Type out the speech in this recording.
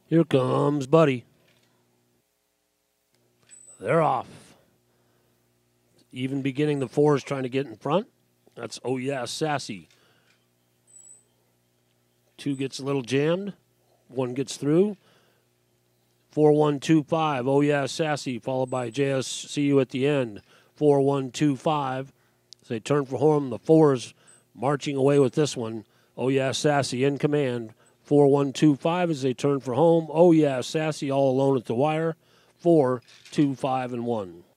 Here comes Buddy. They're off. Even beginning, the 4 is trying to get in front. That's, oh yeah, Sassy. 2 gets a little jammed. 1 gets through. 4-1-2-5. Oh yeah, Sassy, followed by JSCU at the end. 4-1-2-5. As they turn for home, the 4 is marching away with this one. Oh yeah, Sassy in command. 4-1-2-5 as they turn for home. Oh yeah, Sassy all alone at the wire. 4-2-5-1.